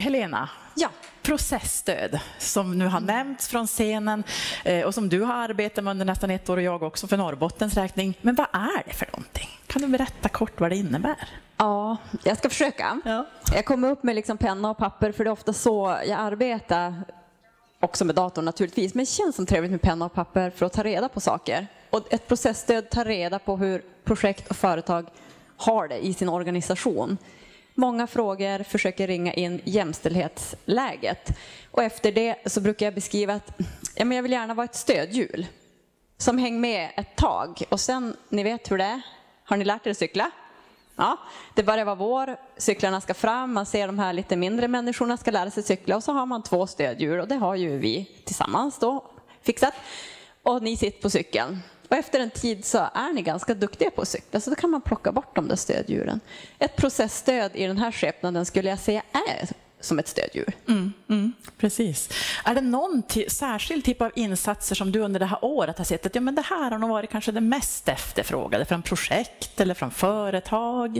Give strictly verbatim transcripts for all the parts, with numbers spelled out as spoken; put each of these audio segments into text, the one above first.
Helena, ja. processstöd som nu har nämnts från scenen och som du har arbetat med under nästan ett år och jag också för Norrbottens räkning. Men vad är det för någonting? Kan du berätta kort vad det innebär? Ja, jag ska försöka. Ja. Jag kommer upp med liksom penna och papper för det är ofta så jag arbetar. Också med datorn naturligtvis, men det känns som trevligt med penna och papper för att ta reda på saker. Och ett processstöd tar reda på hur projekt och företag har det i sin organisation. Många frågor försöker ringa in jämställdhetsläget. Och efter det så brukar jag beskriva att ja, men jag vill gärna vara ett stödhjul som hänger med ett tag. Och sen, ni vet hur det är. Har ni lärt er att cykla? Ja, det börjar vara vår, cyklarna ska fram, man ser de här lite mindre människorna ska lära sig cykla och så har man två stödhjul och det har ju vi tillsammans då fixat. Och ni sitter på cykeln och efter en tid så är ni ganska duktiga på att cykla så då kan man plocka bort de där stödhjulen. Ett processstöd i den här skepnaden skulle jag säga är som ett stödhjul. Mm, mm, precis. Är det någon särskild typ av insatser som du under det här året har sett att ja, men det här har nog varit kanske det mest efterfrågade från projekt eller från företag?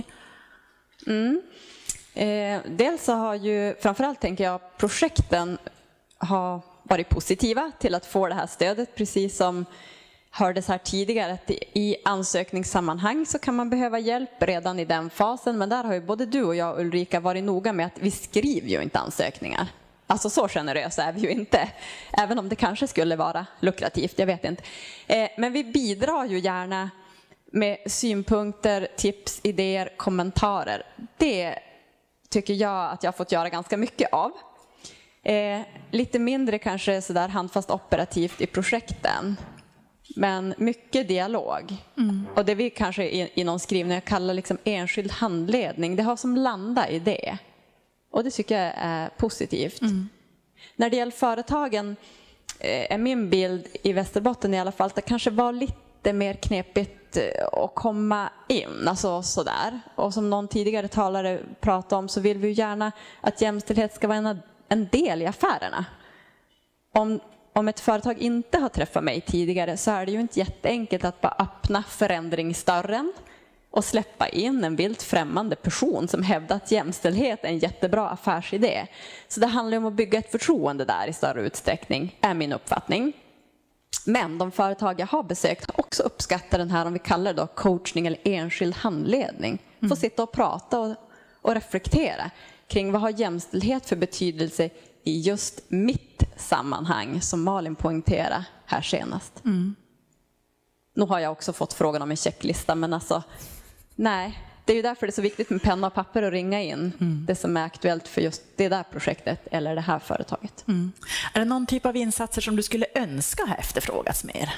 Mm. Eh, dels så har ju, framförallt tänker jag, projekten har varit positiva till att få det här stödet, precis som hördes här tidigare att i ansökningssammanhang så kan man behöva hjälp redan i den fasen. Men där har ju både du och jag, Ulrika, varit noga med att vi skriver ju inte ansökningar. Alltså så generösa är vi ju inte. Även om det kanske skulle vara lukrativt, jag vet inte. Eh, men vi bidrar ju gärna med synpunkter, tips, idéer, kommentarer. Det tycker jag att jag har fått göra ganska mycket av. Eh, lite mindre kanske sådär handfast operativt i projekten. Men mycket dialog. Mm. Och det vi kanske i, i någon skrivning kallar liksom enskild handledning. Det har som landa i det. Och det tycker jag är positivt. Mm. När det gäller företagen är min bild i Västerbotten i alla fall att det kanske var lite mer knepigt att komma in. Alltså sådär. Och som någon tidigare talare pratade om så vill vi ju gärna att jämställdhet ska vara en, en del i affärerna. Om Om ett företag inte har träffat mig tidigare så är det ju inte jätteenkelt att bara öppna förändringsdörren och släppa in en vilt främmande person som hävdar att jämställdhet är en jättebra affärsidé. Så det handlar om att bygga ett förtroende där i större utsträckning, är min uppfattning. Men de företag jag har besökt har också uppskattat den här, om vi kallar det då coachning eller enskild handledning. Få mm. sitta och prata och, och reflektera kring vad har jämställdhet för betydelse i just mitt sammanhang, som Malin poängterade här senast. Mm. Nu har jag också fått frågan om en checklista, men alltså nej, det är ju därför det är så viktigt med penna och papper och ringa in mm. det som är aktuellt för just det där projektet eller det här företaget. Mm. Är det någon typ av insatser som du skulle önska ha efterfrågats mer?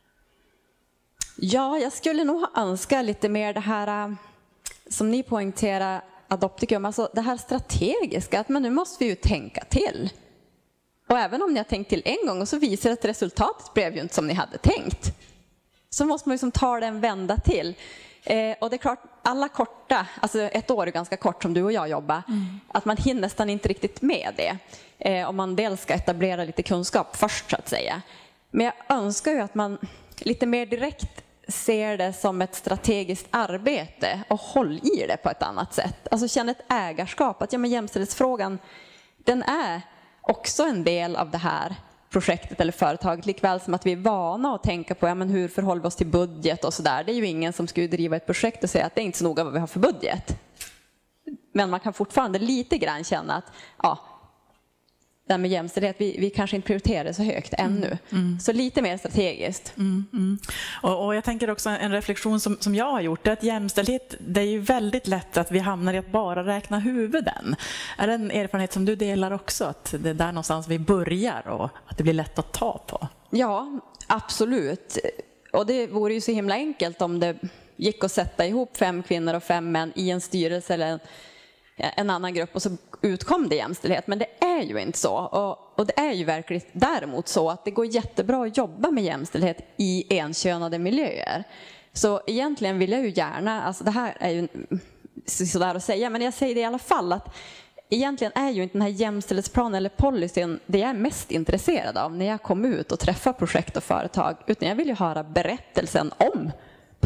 Ja, jag skulle nog ha önskat lite mer det här som ni poängterar, Adopticum, alltså det här strategiska, att men nu måste vi ju tänka till. Och även om ni har tänkt till en gång och så visar det att resultatet blev ju inte som ni hade tänkt, så måste man ju som ta det en vända till. Eh, och det är klart, alla korta, alltså ett år är ganska kort som du och jag jobbar, mm. att man hinner nästan inte riktigt med det. Eh, om man dels ska etablera lite kunskap först så att säga. Men jag önskar ju att man lite mer direkt ser det som ett strategiskt arbete och håll i det på ett annat sätt. Alltså känn ett ägarskap, att ja, men jämställdhetsfrågan, den är också en del av det här projektet eller företaget, likväl som att vi är vana att tänka på ja, men hur förhåller vi oss till budget och sådär. Det är ju ingen som skulle driva ett projekt och säga att det är inte så noga vad vi har för budget. Men man kan fortfarande lite grann känna att ja, det med jämställdhet, vi, vi kanske inte prioriterar det så högt ännu. Mm, mm. Så lite mer strategiskt. Mm, mm. Och, och jag tänker också en reflektion som, som jag har gjort, är att jämställdhet, det är ju väldigt lätt att vi hamnar i att bara räkna huvuden. Är det en erfarenhet som du delar också, att det är där någonstans vi börjar och att det blir lätt att ta på? Ja, absolut. Och det vore ju så himla enkelt om det gick att sätta ihop fem kvinnor och fem män i en styrelse eller en en annan grupp och så utkom det jämställdhet. Men det är ju inte så. Och, och det är ju verkligen däremot så att det går jättebra att jobba med jämställdhet i enkönade miljöer. Så egentligen vill jag ju gärna, alltså det här är ju sådär att säga, men jag säger det i alla fall att egentligen är ju inte den här jämställdhetsplanen eller policyn det jag är mest intresserad av när jag kommer ut och träffar projekt och företag, utan jag vill ju höra berättelsen om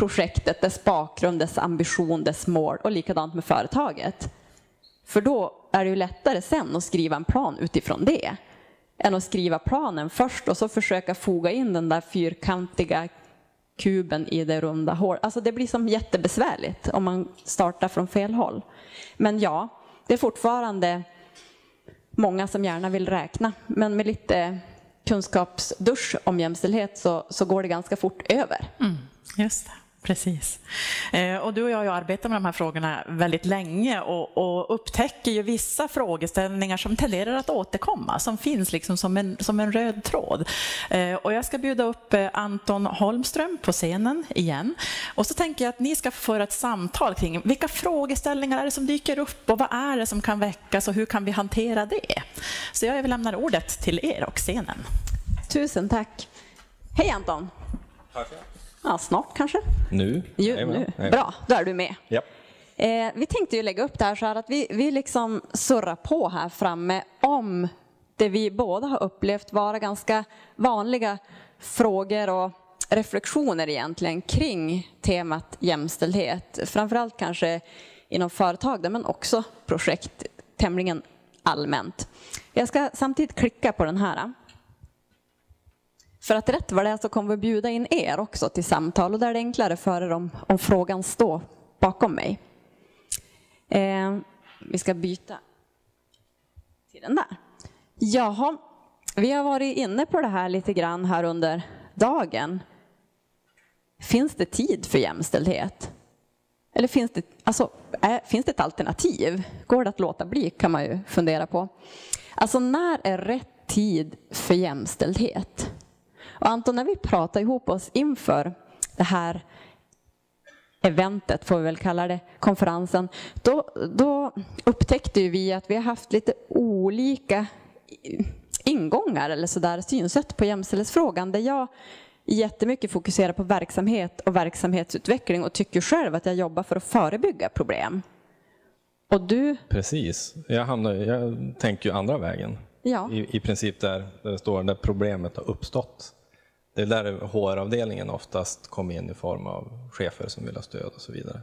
projektet, dess bakgrund, dess ambition, dess mål och likadant med företaget. För då är det ju lättare sen att skriva en plan utifrån det än att skriva planen först och så försöka foga in den där fyrkantiga kuben i det runda hålet. Alltså det blir som jättebesvärligt om man startar från fel håll. Men ja, det är fortfarande många som gärna vill räkna, men med lite kunskapsdusch om jämställdhet så, så går det ganska fort över. Mm, just det. Precis. Och du och jag har ju arbetat med de här frågorna väldigt länge och, och upptäcker ju vissa frågeställningar som tenderar att återkomma, som finns liksom som en, som en röd tråd. Och jag ska bjuda upp Anton Holmström på scenen igen. Och så tänker jag att ni ska få föra ett samtal kring vilka frågeställningar är det som dyker upp och vad är det som kan väckas och hur kan vi hantera det? Så jag vill lämna ordet till er och scenen. Tusen tack. Hej Anton. Tack. Ja, snart kanske. Nu? Jo, nu. Bra, då är du med. Ja. Eh, vi tänkte ju lägga upp det här så här att vi, vi liksom surrar på här framme om det vi båda har upplevt vara ganska vanliga frågor och reflektioner egentligen kring temat jämställdhet. Framförallt kanske inom företag men också projekt tämligen allmänt. Jag ska samtidigt klicka på den här. För att rätt vad det är så kommer vi bjuda in er också till samtal och där är det enklare för er om, om frågan står bakom mig. Eh, vi ska byta till den där. Jaha, vi har varit inne på det här lite grann här under dagen. Finns det tid för jämställdhet? Eller finns det, alltså, är, finns det ett alternativ? Går det att låta bli kan man ju fundera på. Alltså när är rätt tid för jämställdhet? Och Anton, när vi pratar ihop oss inför det här eventet, får vi väl kalla det, konferensen, då, då upptäckte vi att vi har haft lite olika ingångar eller sådär synsätt på jämställdhetsfrågan, där jag jättemycket fokuserar på verksamhet och verksamhetsutveckling och tycker själv att jag jobbar för att förebygga problem. Och du? Precis, jag, hamnar, jag tänker ju andra vägen. Ja. I, I princip där, där det står där problemet har uppstått. Det är där H R-avdelningen oftast kommer in i form av chefer som vill ha stöd och så vidare.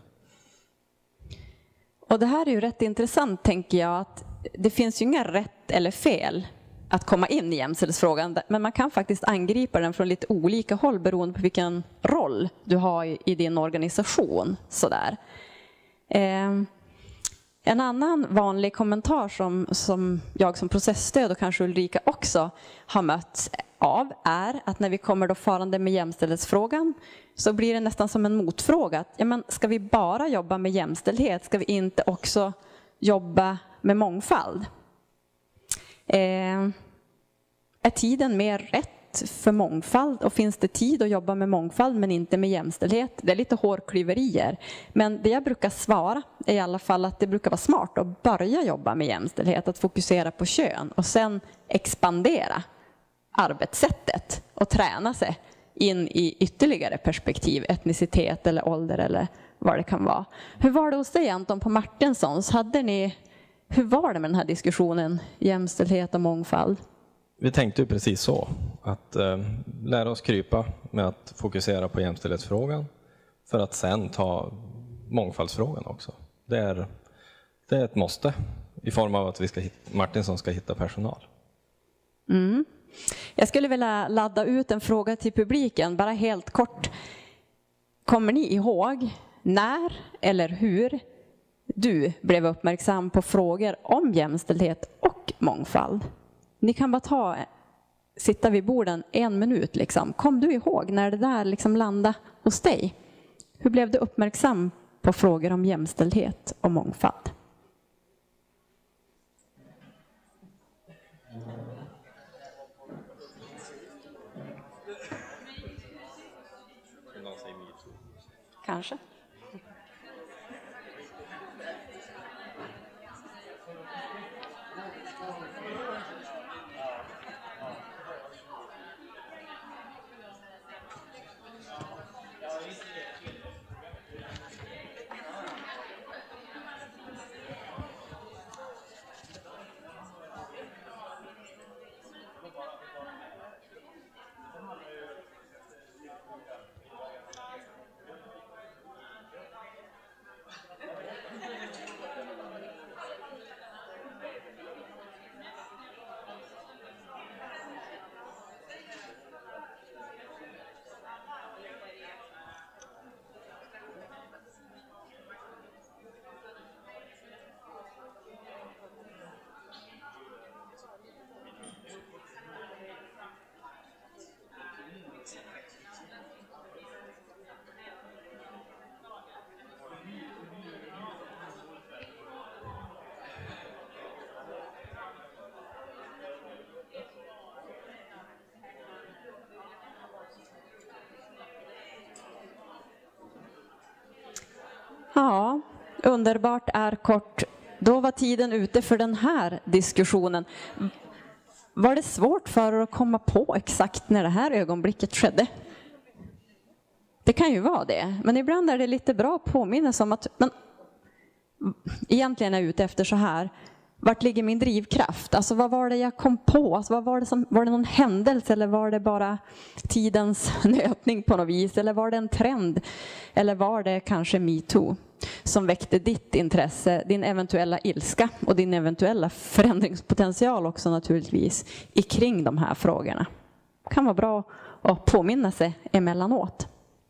Och det här är ju rätt intressant, tänker jag, att det finns ju inga rätt eller fel att komma in i jämställdhetsfrågan, men man kan faktiskt angripa den från lite olika håll beroende på vilken roll du har i, i din organisation. Sådär. Eh, en annan vanlig kommentar som, som jag som processstöd och kanske Ulrika också har mött av är att när vi kommer då farande med jämställdhetsfrågan så blir det nästan som en motfråga. Att, ja, men ska vi bara jobba med jämställdhet? Ska vi inte också jobba med mångfald? Eh, är tiden mer rätt för mångfald? Och finns det tid att jobba med mångfald men inte med jämställdhet? Det är lite hårklyverier. Men det jag brukar svara är i alla fall att det brukar vara smart att börja jobba med jämställdhet. Att fokusera på kön och sen expandera arbetssättet och träna sig in i ytterligare perspektiv, etnicitet eller ålder eller vad det kan vara. Hur var det hos dig, Anton, på Martinssons? Hade ni, hur var det med den här diskussionen, jämställdhet och mångfald? Vi tänkte ju precis så, att eh, lära oss krypa med att fokusera på jämställdhetsfrågan för att sen ta mångfaldsfrågan också. Det är, det är ett måste i form av att vi ska hitta, Martinsson ska hitta personal. Mm. Jag skulle vilja ladda ut en fråga till publiken, bara helt kort. Kommer ni ihåg när eller hur du blev uppmärksam på frågor om jämställdhet och mångfald? Ni kan bara ta, sitta vid borden en minut. Liksom. Kom du ihåg när det där liksom landade hos dig? Hur blev du uppmärksam på frågor om jämställdhet och mångfald? Kanske. Ja, underbart är kort. Då var tiden ute för den här diskussionen. Var det svårt för er att komma på exakt när det här ögonblicket skedde? Det kan ju vara det, men ibland är det lite bra att påminna om att men, egentligen är jag ute efter så här. Vart ligger min drivkraft? Alltså vad var det jag kom på? Alltså, vad var, det som, var det någon händelse eller var det bara tidens nötning på något vis? Eller var det en trend? Eller var det kanske MeToo som väckte ditt intresse, din eventuella ilska och din eventuella förändringspotential också naturligtvis i kring de här frågorna? Det kan vara bra att påminna sig emellanåt.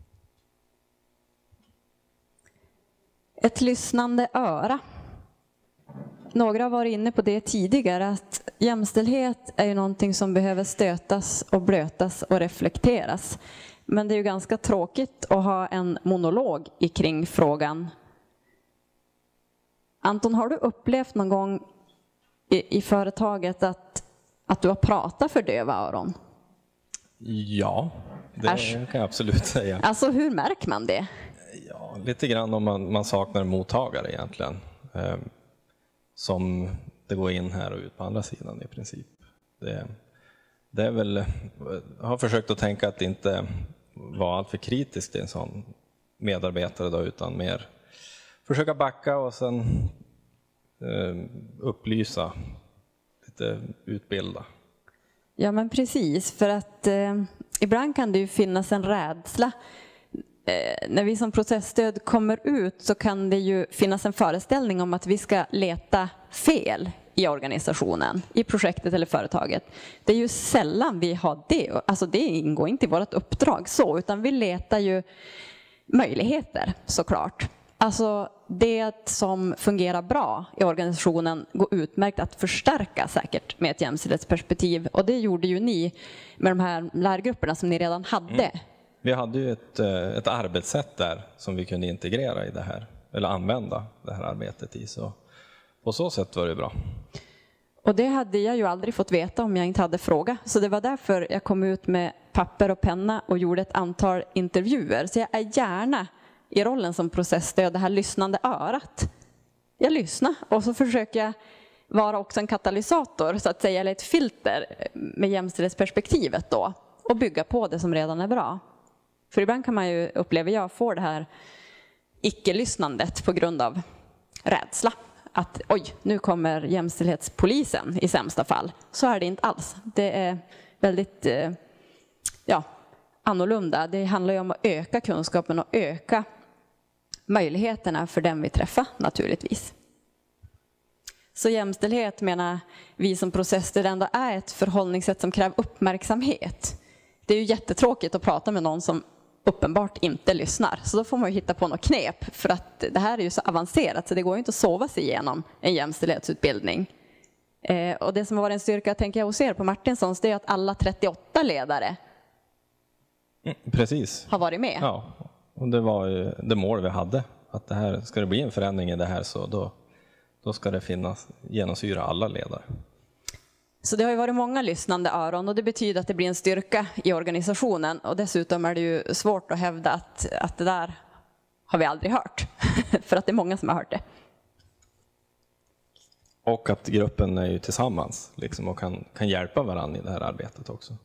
Ett lyssnande öra. Några har varit inne på det tidigare, att jämställdhet är ju någonting som behöver stötas och blötas och reflekteras. Men det är ju ganska tråkigt att ha en monolog i kring frågan. Anton, har du upplevt någon gång i, i företaget att, att du har pratat för döva öron? Ja, det Äsch. kan jag absolut säga. Alltså hur märker man det? Ja, lite grann om man, man saknar mottagare egentligen. Eh, som det går in här och ut på andra sidan i princip. Det, det är väl, jag har försökt att tänka att det inte var allt för kritiskt till en sån medarbetare då, utan mer försöka backa och sen eh, upplysa, lite utbilda. Ja men precis, för att eh, ibland kan det ju finnas en rädsla. Eh, när vi som processstöd kommer ut så kan det ju finnas en föreställning om att vi ska leta fel i organisationen, i projektet eller företaget. Det är ju sällan vi har det, alltså det ingår inte i vårt uppdrag så, utan vi letar ju möjligheter såklart. Alltså det som fungerar bra i organisationen går utmärkt att förstärka säkert med ett jämställdhetsperspektiv, och det gjorde ju ni med de här lärgrupperna som ni redan hade. Mm. Vi hade ju ett, ett arbetssätt där som vi kunde integrera i det här, eller använda det här arbetet i, så på så sätt var det bra. Och det hade jag ju aldrig fått veta om jag inte hade fråga. Så det var därför jag kom ut med papper och penna och gjorde ett antal intervjuer. Så jag är gärna i rollen som processstöd, det här lyssnande örat. Jag lyssnar och så försöker jag vara också en katalysator så att säga, eller ett filter med jämställdhetsperspektivet då. Och bygga på det som redan är bra. För ibland kan man ju uppleva, jag får det här icke-lyssnandet på grund av rädsla. Att oj, nu kommer jämställdhetspolisen i sämsta fall. Så är det inte alls. Det är väldigt ja, annorlunda. Det handlar ju om att öka kunskapen och öka möjligheterna för den vi träffar naturligtvis. Så jämställdhet menar vi som processer ändå är ett förhållningssätt som kräver uppmärksamhet. Det är ju jättetråkigt att prata med någon som uppenbart inte lyssnar. Så då får man ju hitta på något knep, för att det här är ju så avancerat så det går ju inte att sova sig igenom en jämställdhetsutbildning. Eh, och det som har varit en styrka, tänker jag, hos er på Martinsons, det är att alla trettioåtta ledare mm, precis. har varit med. Ja, och det var ju det mål vi hade. Att det här, ska det bli en förändring i det här så då, då ska det finnas, genomsyra alla ledare. Så det har ju varit många lyssnande öron, och det betyder att det blir en styrka i organisationen. Och dessutom är det ju svårt att hävda att, att det där har vi aldrig hört. För att det är många som har hört det. Och att gruppen är ju tillsammans liksom, och kan, kan hjälpa varandra i det här arbetet också.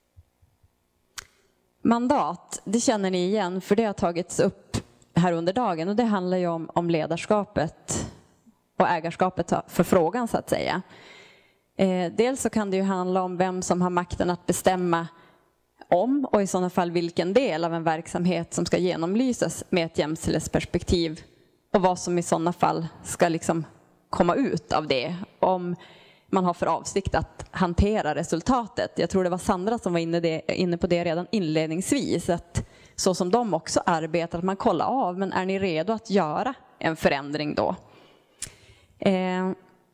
Mandat, det känner ni igen, för det har tagits upp här under dagen. Och det handlar ju om, om ledarskapet och ägarskapet för frågan så att säga. Eh, dels så kan det ju handla om vem som har makten att bestämma om och i sådana fall vilken del av en verksamhet som ska genomlysas med ett jämställdhetsperspektiv och vad som i sådana fall ska liksom komma ut av det om man har för avsikt att hantera resultatet. Jag tror det var Sandra som var inne, det, inne på det redan inledningsvis, att så som de också arbetar, att man kollar av, men är ni redo att göra en förändring då? Eh,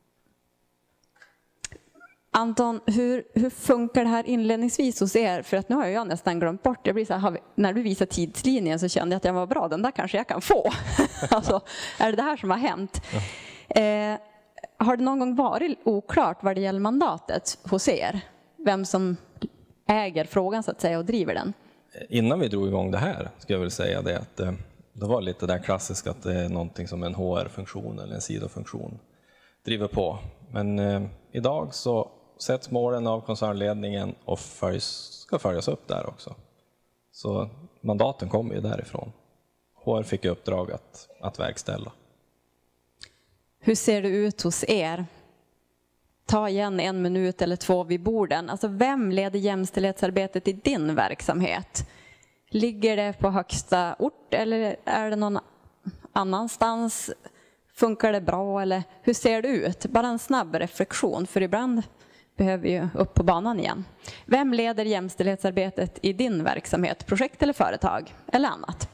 Anton, hur, hur funkar det här inledningsvis hos er? För att nu har jag nästan glömt bort. Jag blir så här, när du visar tidslinjen så kände jag att jag var bra. Den där kanske jag kan få. Alltså, är det det här som har hänt? Ja. Eh, har det någon gång varit oklart vad det gäller mandatet hos er? Vem som äger frågan så att säga och driver den? Innan vi drog igång det här ska jag väl säga det att det var lite där klassiskt att det är någonting som en H R-funktion eller en sidofunktion driver på. Men eh, idag så sätts målen av koncernledningen och följs, ska följas upp där också. Så mandaten kommer ju därifrån. H R fick i uppdrag att, att verkställa. Hur ser det ut hos er? Ta igen en minut eller två vid borden. Alltså vem leder jämställdhetsarbetet i din verksamhet? Ligger det på högsta ort eller är det någon annanstans? Funkar det bra eller hur ser det ut? Bara en snabb reflektion, för ibland behöver vi ju upp på banan igen. Vem leder jämställdhetsarbetet i din verksamhet? Projekt eller företag eller annat?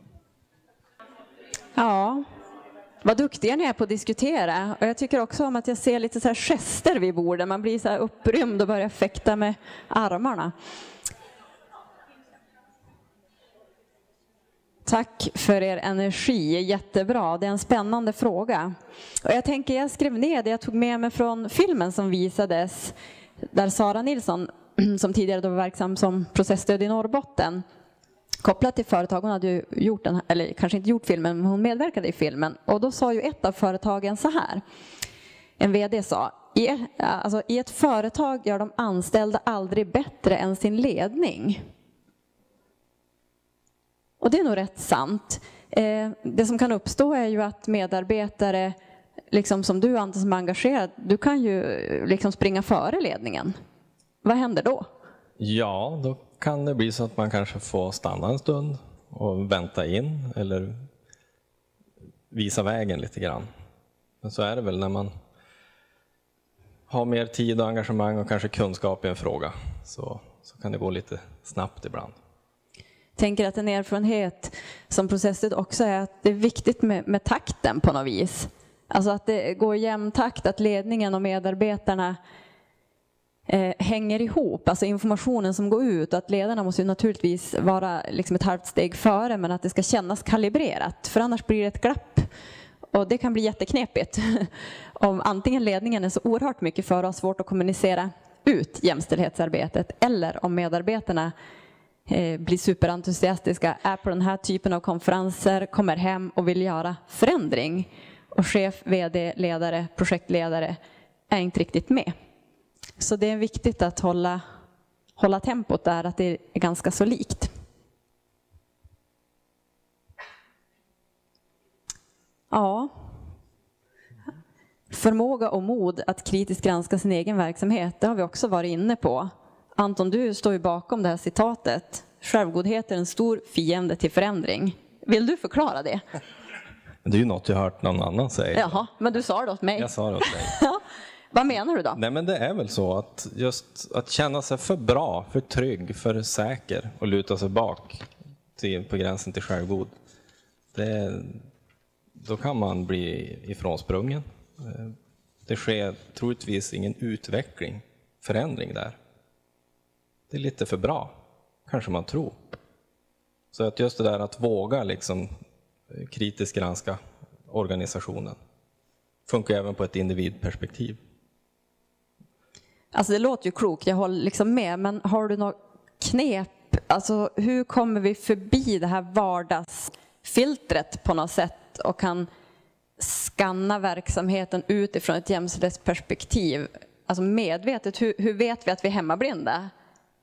Ja, vad duktiga ni är på att diskutera. Och jag tycker också om att jag ser lite så här gester vid bordet. Man blir så här upprymd och börjar fäkta med armarna. Tack för er energi, jättebra. Det är en spännande fråga. Och jag tänker, jag skrev ner det jag tog med mig från filmen som visades, där Sara Nilsson, som tidigare då var verksam som processstöd i Norrbotten, kopplat till företag, hon hade ju gjort den, eller kanske inte gjort filmen, men hon medverkade i filmen. Och då sa ju ett av företagen så här, en vd sa, i, alltså, i ett företag gör de anställda aldrig bättre än sin ledning. Och det är nog rätt sant. Eh, det som kan uppstå är ju att medarbetare, liksom som du Ante som är engagerad, du kan ju liksom springa före ledningen. Vad händer då? Ja, då kan det bli så att man kanske får stanna en stund och vänta in eller visa vägen lite grann. Men så är det väl när man har mer tid och engagemang och kanske kunskap i en fråga, så, så kan det gå lite snabbt ibland. Tänker att en erfarenhet som processet också är att det är viktigt med, med takten på något vis. Alltså att det går i jämn takt, att ledningen och medarbetarna eh, hänger ihop. Alltså informationen som går ut, och att ledarna måste ju naturligtvis vara liksom ett halvt steg före, men att det ska kännas kalibrerat. För annars blir det ett glapp. Och det kan bli jätteknepigt om antingen ledningen är så oerhört mycket för och har svårt att kommunicera ut jämställdhetsarbetet, eller om medarbetarna blir superentusiastiska, är på den här typen av konferenser, kommer hem och vill göra förändring. Och chef, vd, ledare, projektledare är inte riktigt med. Så det är viktigt att hålla, hålla tempot där, att det är ganska så likt. Ja. Förmåga och mod att kritiskt granska sin egen verksamhet, det har vi också varit inne på. Anton, du står ju bakom det här citatet. Självgodhet är en stor fiende till förändring. Vill du förklara det? Det är ju något jag har hört någon annan säga. Jaha, men du sa det åt mig. Jag sa det åt dig. Ja. Vad menar du då? Nej, men det är väl så att just att känna sig för bra, för trygg, för säker och luta sig bak till, på gränsen till självgod. Det, då kan man bli ifrånsprungen. Det sker troligtvis ingen utveckling, förändring där. Det är lite för bra, kanske man tror. Så att just det där att våga liksom kritiskt granska organisationen funkar även på ett individperspektiv. Alltså det låter ju klokt, jag håller liksom med, men har du något knep? Alltså hur kommer vi förbi det här vardagsfiltret på något sätt och kan skanna verksamheten utifrån ett jämställdhetsperspektiv? Alltså medvetet, hur, hur vet vi att vi är hemmablinda?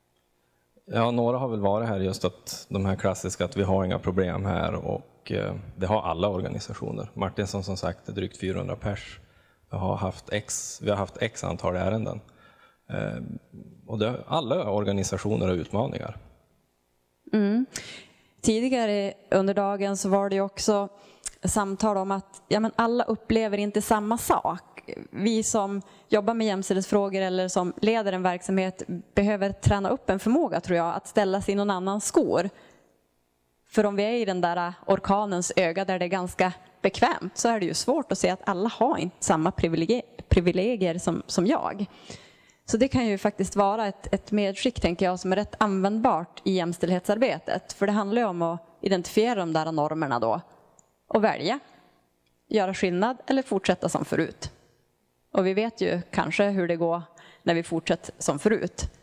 Ja, några har väl varit här just att de här klassiska att vi har inga problem här, och eh, det har alla organisationer. Martinsson som sagt är drygt fyrahundra pers. Vi har haft x, vi har haft x antal ärenden. Eh, och det, alla organisationer har utmaningar. Mm. Tidigare under dagen så var det också samtal om att ja, men alla upplever inte samma sak. Vi som jobbar med jämställdhetsfrågor eller som leder en verksamhet behöver träna upp en förmåga, tror jag, att ställa sig i någon annans skor. För om vi är i den där orkanens öga där det är ganska bekvämt, så är det ju svårt att se att alla har inte samma privilegier, privilegier som, som jag. Så det kan ju faktiskt vara ett, ett medskick, tänker jag, som är rätt användbart i jämställdhetsarbetet. För det handlar ju om att identifiera de där normerna då och välja. Göra skillnad eller fortsätta som förut. Och vi vet ju kanske hur det går när vi fortsätter som förut.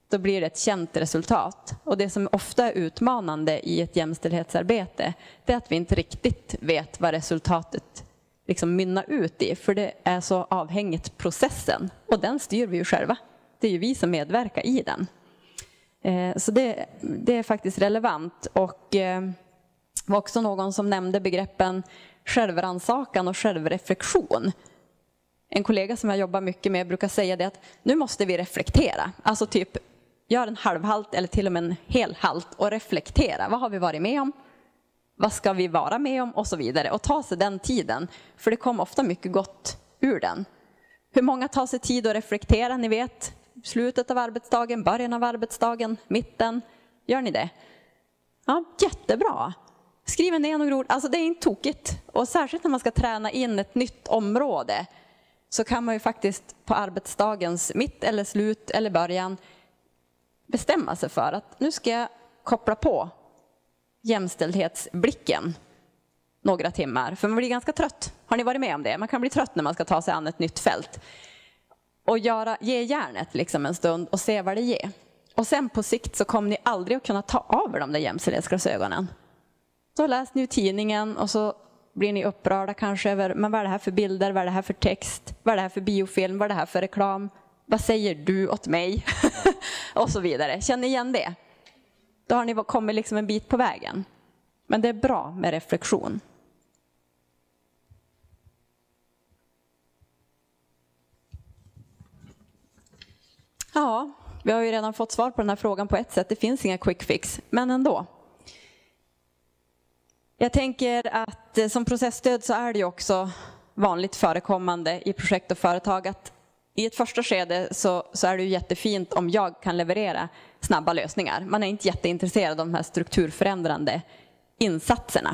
då blir det ett känt resultat. Och det som ofta är utmanande i ett jämställdhetsarbete, det är att vi inte riktigt vet vad resultatet liksom mynnar ut i, för det är så avhängigt processen. Och den styr vi ju själva. Det är ju vi som medverkar i den. Så det, det är faktiskt relevant. Och det var också någon som nämnde begreppen självrannsakan och självreflektion. En kollega som jag jobbar mycket med brukar säga det att nu måste vi reflektera. Alltså typ gör en halvhalt eller till och med en hel halt och reflektera. Vad har vi varit med om? Vad ska vi vara med om? Och så vidare. Och ta sig den tiden. För det kommer ofta mycket gott ur den. Hur många tar sig tid att reflektera? Ni vet, slutet av arbetsdagen, början av arbetsdagen, mitten. Gör ni det? Ja, jättebra. Skriv ner några ord. Alltså det är inte tokigt. Och särskilt när man ska träna in ett nytt område, så kan man ju faktiskt på arbetsdagens mitt eller slut eller början bestämma sig för att nu ska jag koppla på jämställdhetsblicken några timmar. För man blir ganska trött. Har ni varit med om det? Man kan bli trött när man ska ta sig an ett nytt fält. Och göra, ge järnet liksom en stund och se vad det ger. Och sen på sikt så kommer ni aldrig att kunna ta av er de där jämställdhetsglasögonen. Då läser ni tidningen och så blir ni upprörda kanske över, men vad är det här för bilder, vad är det här för text, vad är det här för biofilm, vad är det här för reklam, vad säger du åt mig och så vidare. Känner ni igen det? Då har ni kommit liksom en bit på vägen. Men det är bra med reflektion. Ja, vi har ju redan fått svar på den här frågan på ett sätt. Det finns inga quick fix, men ändå. Jag tänker att som processstöd så är det ju också vanligt förekommande i projekt och företag att i ett första skede så, så är det ju jättefint om jag kan leverera snabba lösningar. Man är inte jätteintresserad av de här strukturförändrande insatserna.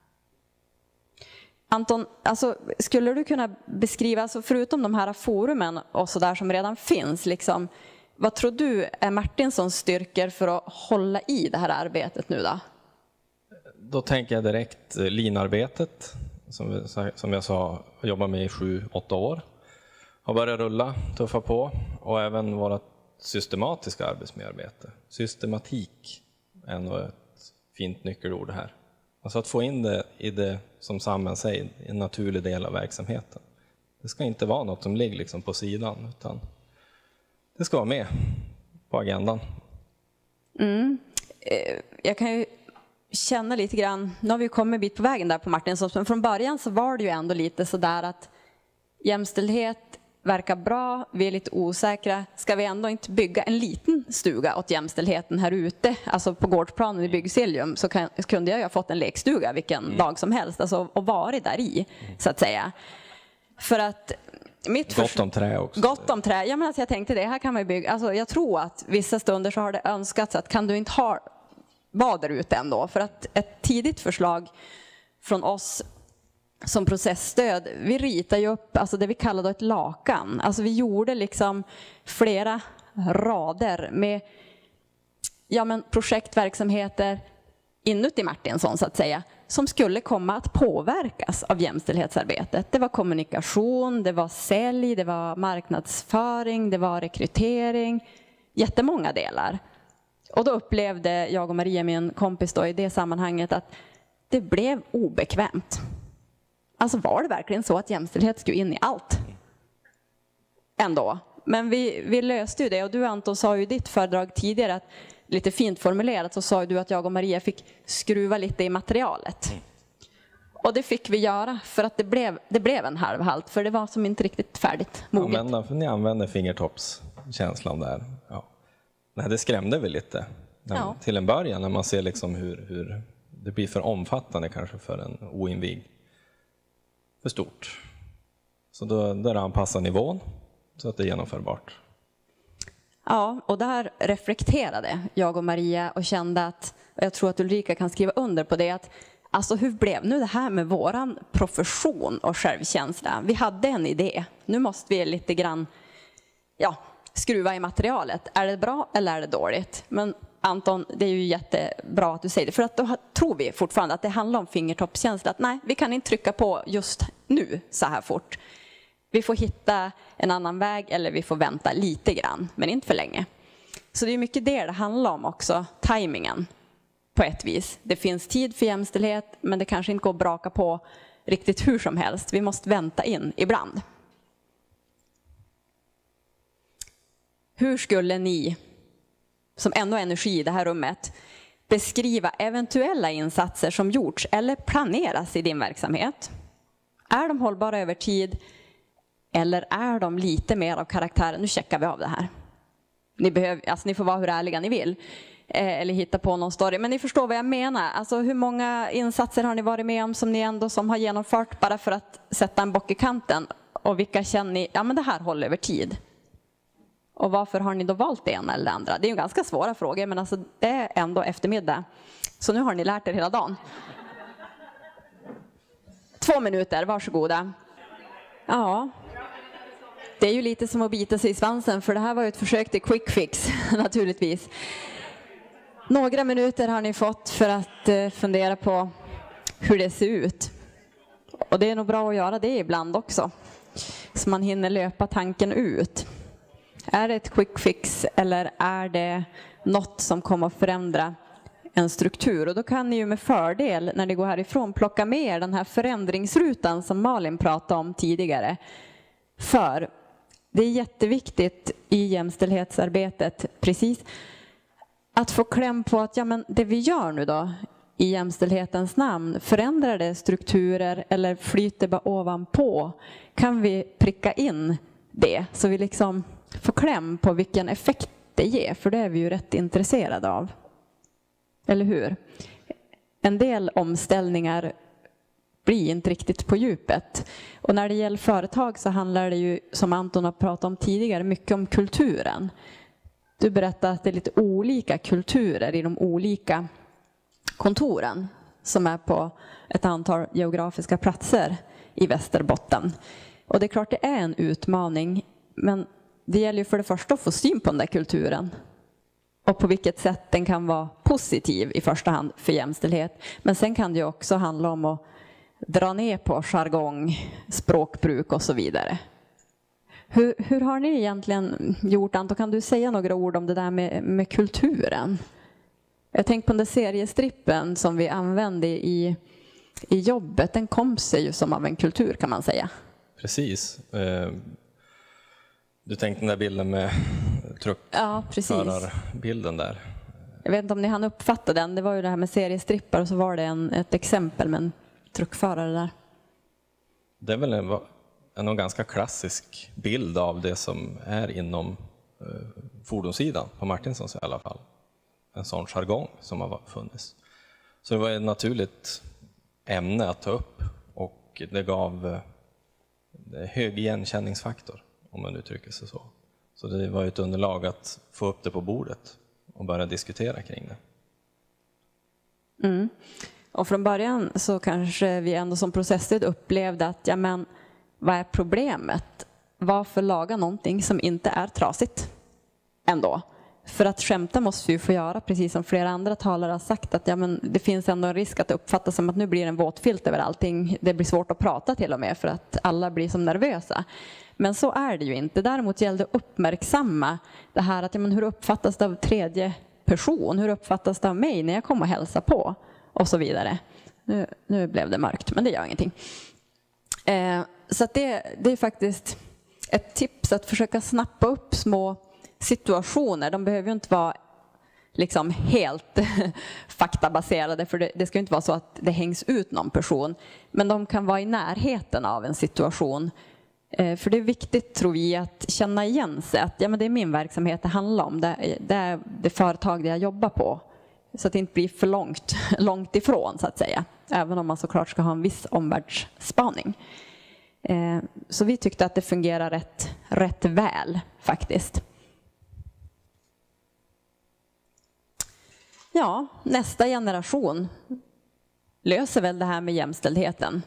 Anton, alltså, skulle du kunna beskriva, alltså förutom de här forumen och så där som redan finns, liksom, vad tror du är Martinsons styrkor för att hålla i det här arbetet nu då? Då tänker jag direkt linarbetet, som, som jag sa, jag jobbar med i sju, åtta år. Har börjat rulla, tuffa på, och även våra systematiska arbetsmiljöarbete. Systematik är nog ett fint nyckelord här. Alltså att få in det i det som Sammen säger, en naturlig del av verksamheten. Det ska inte vara något som ligger liksom på sidan, utan det ska vara med på agendan. Mm. Jag kan ju känna lite grann, nu har vi kommit en bit på vägen där på Martinsson, men från början så var det ju ändå lite så där att jämställdhet verkar bra, vi är lite osäkra. Ska vi ändå inte bygga en liten stuga åt jämställdheten här ute? Alltså på gårdsplanen i Byggsillium så kan, kunde jag ju ha fått en lekstuga vilken mm. dag som helst, alltså, och varit där i, så att säga. För att mitt gott om trä också. Gott om trä. Ja, men alltså jag tänkte det, här kan man ju bygga. Alltså jag tror att vissa stunder så har det önskats att kan du inte ha vara där ute ändå? För att ett tidigt förslag från oss som processstöd, vi ritar ju upp alltså det vi kallar då ett lakan. Alltså vi gjorde liksom flera rader med ja, men projektverksamheter inuti Martinsson så att säga, som skulle komma att påverkas av jämställdhetsarbetet. Det var kommunikation, det var sälj, det var marknadsföring, det var rekrytering, jättemånga delar. Och då upplevde jag och Maria, min kompis då, i det sammanhanget att det blev obekvämt. Alltså var det verkligen så att jämställdhet skulle in i allt? Ändå. Men vi, vi löste ju det, och du Anton sa ju i ditt föredrag tidigare att lite fint formulerat så sa du att jag och Maria fick skruva lite i materialet. Och det fick vi göra för att det blev, det blev en halvhalt, för det var som inte riktigt färdigt moget. Använda, för ni använder fingertoppskänslan där. Ja. Nej, det skrämde väl lite när, ja. till en början när man ser liksom hur, hur det blir för omfattande kanske för en oinvigd. För stort. Så då, då anpassar nivån så att det är genomförbart. Ja, och där reflekterade jag och Maria och kände att, och jag tror att Ulrika kan skriva under på det, att alltså hur blev nu det här med våran profession och självkänsla? Vi hade en idé. Nu måste vi lite grann ja, skruva i materialet. Är det bra eller är det dåligt? Men Anton, det är ju jättebra att du säger det. För att då tror vi fortfarande att det handlar om fingertoppskänsla. Att nej, vi kan inte trycka på just nu så här fort. Vi får hitta en annan väg eller vi får vänta lite grann, men inte för länge. Så det är mycket det det handlar om också, tajmingen på ett vis. Det finns tid för jämställdhet, men det kanske inte går att braka på riktigt hur som helst. Vi måste vänta in ibland. Hur skulle ni, som ändå har energi i det här rummet, beskriva eventuella insatser som gjorts eller planeras i din verksamhet? Är de hållbara över tid eller är de lite mer av karaktären? Nu checkar vi av det här. Ni, behöver, alltså ni får vara hur ärliga ni vill. Eh, eller hitta på någon story. Men ni förstår vad jag menar. Alltså, hur många insatser har ni varit med om som ni ändå som har genomfört bara för att sätta en bock i kanten? Och vilka känner ni, ja men det här håller över tid. Och varför har ni då valt det ena eller det andra? Det är ju ganska svåra frågor, men alltså det är ändå eftermiddag. Så nu har ni lärt er hela dagen. Två minuter, varsågoda. Ja. Det är ju lite som att bita sig i svansen, för det här var ju ett försök till quick fix, naturligtvis. Några minuter har ni fått för att fundera på hur det ser ut. Och det är nog bra att göra det ibland också, så man hinner löpa tanken ut. Är det ett quick fix eller är det något som kommer att förändra en struktur? Och då kan ni ju med fördel när ni går härifrån plocka med er den här förändringsrutan som Malin pratade om tidigare. För det är jätteviktigt i jämställdhetsarbetet precis att få kläm på att ja, men det vi gör nu då i jämställdhetens namn, förändrar det strukturer eller flyter bara ovanpå? Kan vi pricka in det så vi liksom får kläm på vilken effekt det ger? För det är vi ju rätt intresserade av. Eller hur? En del omställningar blir inte riktigt på djupet. Och när det gäller företag så handlar det ju, som Anton har pratat om tidigare, mycket om kulturen. Du berättade att det är lite olika kulturer i de olika kontoren som är på ett antal geografiska platser i Västerbotten. Och det är klart det är en utmaning, men det gäller ju för det första att få syn på den där kulturen och på vilket sätt den kan vara positiv i första hand för jämställdhet. Men sen kan det ju också handla om att dra ner på jargong, språkbruk och så vidare. Hur, hur har ni egentligen gjort, Anton? Kan du säga några ord om det där med, med kulturen? Jag tänkte på den där seriestrippen som vi använde i, i jobbet. Den kom sig ju som av en kultur, kan man säga. Precis. Du tänkte den där bilden med truckförarbilden där. Jag vet inte om ni hann uppfatta den. Det var ju det här med seriestrippar och så var det en, ett exempel med en truckförare där. Det är väl en, en ganska klassisk bild av det som är inom eh, fordonssidan på Martinsons i alla fall. En sån jargong som har funnits. Så det var ett naturligt ämne att ta upp och det gav eh, hög igenkänningsfaktor, om man uttrycker sig så. Så det var ett underlag att få upp det på bordet och börja diskutera kring det. Mm. Och från början så kanske vi ändå som processledare upplevde att ja, men, vad är problemet? Varför laga någonting som inte är trasigt ändå? För att skämta måste vi ju få göra, precis som flera andra talare har sagt, att ja, men, det finns ändå en risk att det uppfattas som att nu blir det en våtfilt över allting. Det blir svårt att prata till och med för att alla blir som nervösa. Men så är det ju inte. Däremot gällde det att uppmärksamma det här att ja, men hur uppfattas det av tredje person? Hur uppfattas det av mig när jag kommer och hälsar på? Och så vidare. Nu, nu blev det mörkt, men det gör ingenting. Eh, så att det, det är faktiskt ett tips att försöka snappa upp små situationer. De behöver ju inte vara liksom helt faktabaserade, för det, det ska ju inte vara så att det hängs ut någon person. Men de kan vara i närheten av en situation. Eh, för det är viktigt, tror vi, att känna igen sig. Att ja, men det är min verksamhet det handlar om. Det, det är det företag det jag jobbar på. Så att det inte blir för långt, långt ifrån, så att säga. Även om man såklart ska ha en viss omvärldsspaning. Eh, så vi tyckte att det fungerar rätt, rätt väl faktiskt. Ja, nästa generation löser väl det här med jämställdheten.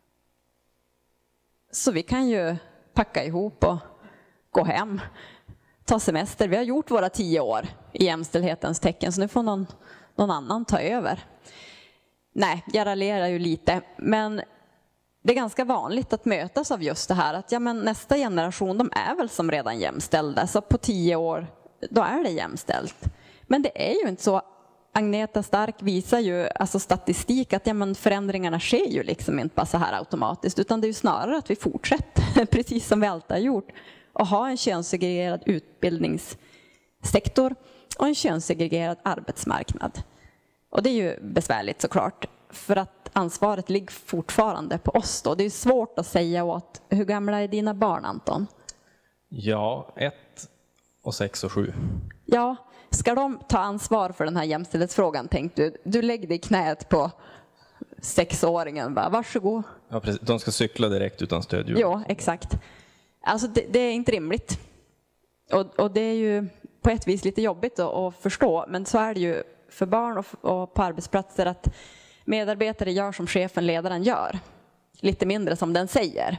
Så vi kan ju packa ihop och gå hem. Ta semester. Vi har gjort våra tio år i jämställdhetens tecken, så nu får någon, någon annan ta över. Nej, jag raljerar ju lite, men det är ganska vanligt att mötas av just det här att ja, men nästa generation, de är väl som redan jämställda, så på tio år då är det jämställt. Men det är ju inte så. Agneta Stark visar ju alltså statistik att ja, men förändringarna sker ju liksom inte bara så här automatiskt, utan det är ju snarare att vi fortsätter precis som vi alltid har gjort och ha en könssegregerad utbildningssektor och en könssegregerad arbetsmarknad. Och det är ju besvärligt såklart, för att ansvaret ligger fortfarande på oss då. Det är svårt att säga åt, hur gamla är dina barn, Anton? Ja, ett och sex och sju. Ja, ska de ta ansvar för den här jämställdhetsfrågan, tänkte du? Du lägger dig i knät på sexåringen, bara, varsågod. Ja, precis. De ska cykla direkt utan stödhjul. Ja, exakt. Alltså det, det är inte rimligt. Och, och det är ju på ett vis lite jobbigt att, att förstå, men så är det ju för barn och, och på arbetsplatser att medarbetare gör som chefen, ledaren gör. Lite mindre som den säger.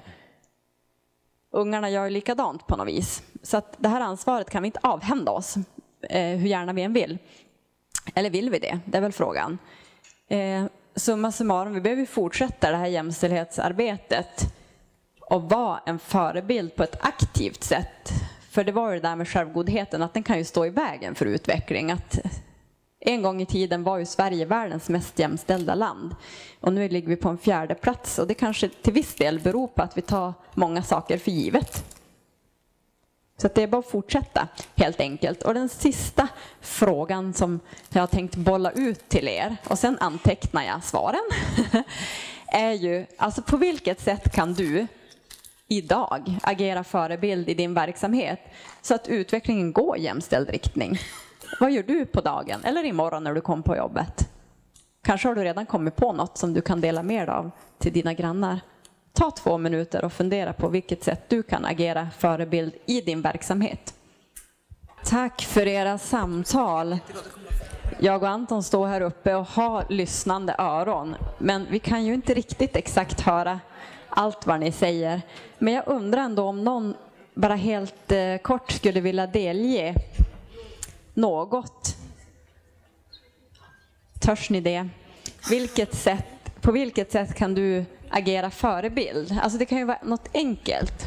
Ungarna gör likadant på något vis. Så att det här ansvaret kan vi inte avhända oss, eh, hur gärna vi än vill. Eller vill vi det? Det är väl frågan. Eh, summa summarum, vi behöver fortsätta det här jämställdhetsarbetet och vara en förebild på ett aktivt sätt. För det var ju det där med självgodheten, att den kan ju stå i vägen för utveckling. Att en gång i tiden var ju Sverige världens mest jämställda land. Och nu ligger vi på en fjärde plats. Och det kanske till viss del beror på att vi tar många saker för givet. Så att det är bara att fortsätta helt enkelt. Och den sista frågan som jag har tänkt bolla ut till er, och sen antecknar jag svaren, är ju, alltså på vilket sätt kan du idag agera förebild i din verksamhet så att utvecklingen går i jämställd riktning? Vad gör du på dagen eller imorgon när du kommer på jobbet? Kanske har du redan kommit på något som du kan dela med dig av till dina grannar. Ta två minuter och fundera på vilket sätt du kan agera förebild i din verksamhet. Tack för era samtal. Jag och Anton står här uppe och har lyssnande öron, men vi kan ju inte riktigt exakt höra allt vad ni säger. Men jag undrar ändå om någon bara helt eh, kort skulle vilja delge något. Törs ni det? Vilket sätt, på vilket sätt kan du agera förebild? Alltså det kan ju vara något enkelt.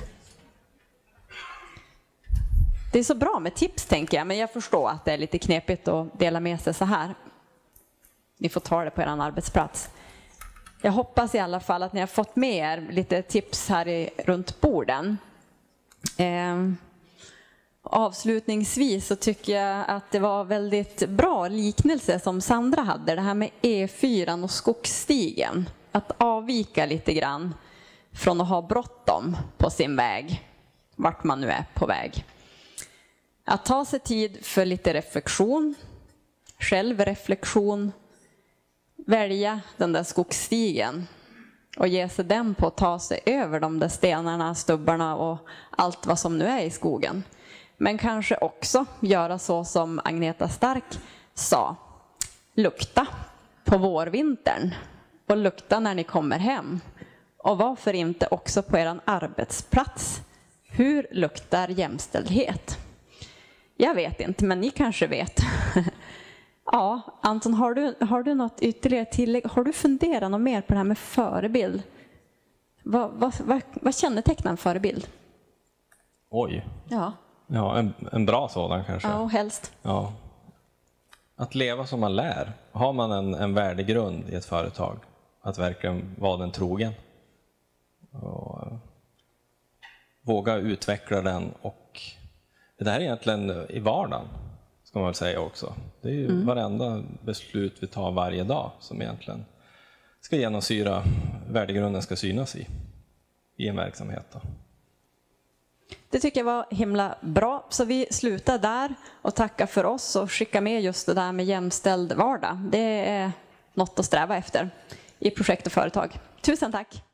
Det är så bra med tips, tänker jag, men jag förstår att det är lite knepigt att dela med sig så här. Ni får ta det på er arbetsplats. Jag hoppas i alla fall att ni har fått med er lite tips här i, runt borden. Eh, avslutningsvis så tycker jag att det var väldigt bra liknelse som Sandra hade. Det här med E fyra och skogsstigen. Att avvika lite grann från att ha bråttom på sin väg. Vart man nu är på väg. Att ta sig tid för lite reflektion. Självreflektion. Välja den där skogsstigen och ge sig den på att ta sig över de där stenarna, stubbarna och allt vad som nu är i skogen. Men kanske också göra så som Agneta Stark sa. Lukta på vårvintern och lukta när ni kommer hem. Och varför inte också på er arbetsplats? Hur luktar jämställdhet? Jag vet inte, men ni kanske vet. Ja, Anton, har du, har du något ytterligare tillägg? Har du funderat något mer på det här med förebild? Vad, vad, vad, vad kännetecknar en förebild? Oj. Ja. Ja, en, en bra sådan kanske. Ja, helst. Ja. Att leva som man lär. Har man en, en värdegrund i ett företag, att verkligen vara den trogen. Och, uh, våga utveckla den. Och det här är egentligen i vardagen, ska man väl säga också. Det är ju mm. varenda beslut vi tar varje dag som egentligen ska genomsyra, värdegrunden ska synas i, i en verksamhet då. Det tycker jag var himla bra, så vi slutar där och tackar för oss och skickar med just det där med jämställd vardag. Det är något att sträva efter i projekt och företag. Tusen tack!